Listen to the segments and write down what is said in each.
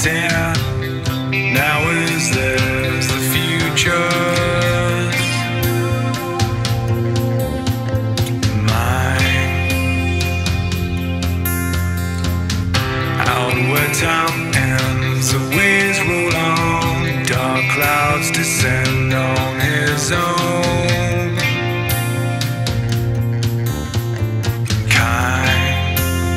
said, now is this the future? Outward time ends, the waves roll on, dark clouds descend on his own. Kind.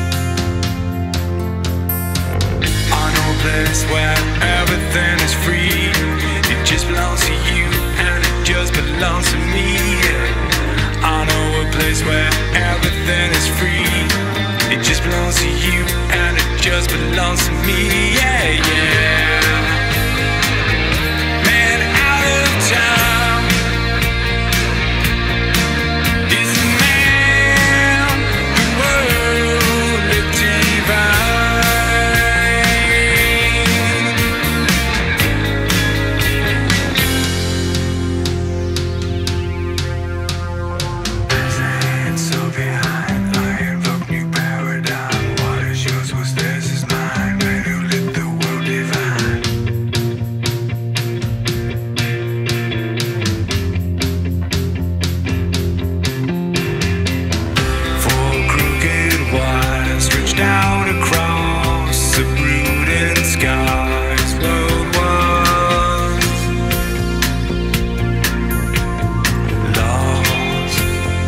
I know a place where everything is free. It just belongs to you and it just belongs to me. I know a place where everything is free. It just belongs to you and it just belongs to me, yeah, yeah. Man, out of time is a man who lived divine. So behind, I invoke new paradigm. What is yours was theirs is mine. Man who lit the world divine. Four crooked wires stretched out across the brooding skies. World was lost.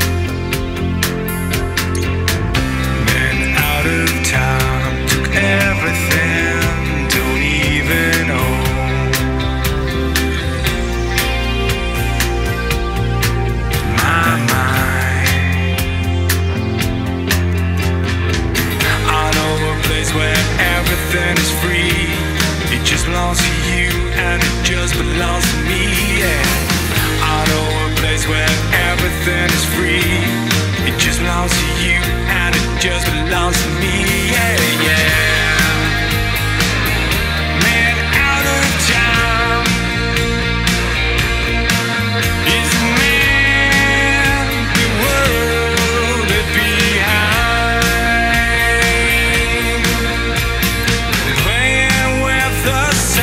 Men out of time took everything, don't even own. My mind. I know a place where everything is free. It just belongs to you and it just belongs to me, yeah. I know a place where everything is free. It just belongs to you and it just belongs to me, yeah, yeah. Man, out of time is a man the world left behind. Playing with the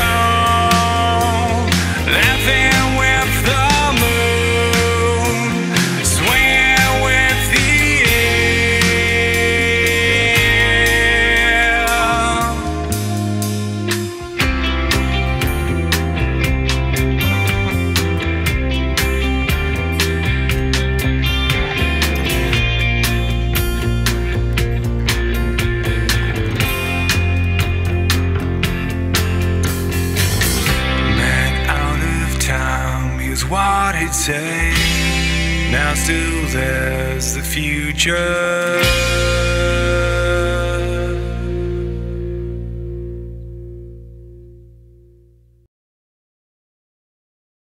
sun, laughing with the moon, swinging with the air. Man out of time, here's what he'd say. Now still there's the future.